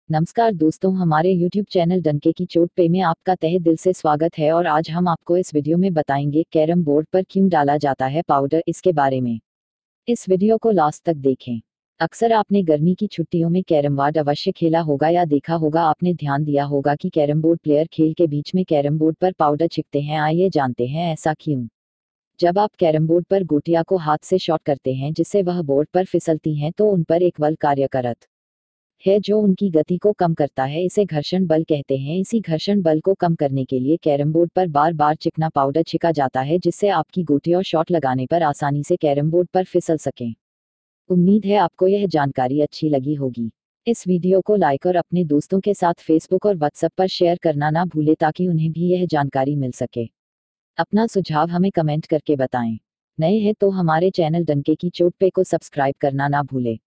नमस्कार दोस्तों, हमारे YouTube चैनल डंके की चोट पे में आपका तहे दिल से स्वागत है। और आज हम आपको इस वीडियो में बताएंगे कैरम बोर्ड पर क्यों डाला जाता है पाउडर, इसके बारे में। इस वीडियो को लास्ट तक देखें। अक्सर आपने गर्मी की छुट्टियों में कैरम बोर्ड अवश्य खेला होगा या देखा होगा। आपने ध्यान दिया होगा कि कैरम बोर्ड प्लेयर खेल के बीच में कैरम बोर्ड पर पाउडर छिड़कते हैं। आइए जानते हैं ऐसा क्यों। जब आप कैरम बोर्ड पर गोटियां को हाथ से शॉट करते हैं जिससे वह बोर्ड पर फिसलती हैं, तो उन पर एक बल कार्य करता है जो उनकी गति को कम करता है। इसे घर्षण बल कहते हैं। इसी घर्षण बल को कम करने के लिए कैरम बोर्ड पर बार बार चिकना पाउडर छिड़का जाता है, जिससे आपकी गोटी और शॉट लगाने पर आसानी से कैरम बोर्ड पर फिसल सकें। उम्मीद है आपको यह जानकारी अच्छी लगी होगी। इस वीडियो को लाइक और अपने दोस्तों के साथ फेसबुक और व्हाट्सएप पर शेयर करना ना भूले, ताकि उन्हें भी यह जानकारी मिल सके। अपना सुझाव हमें कमेंट करके बताएं। नए हैं तो हमारे चैनल डंके की चोट पे को सब्सक्राइब करना ना भूले।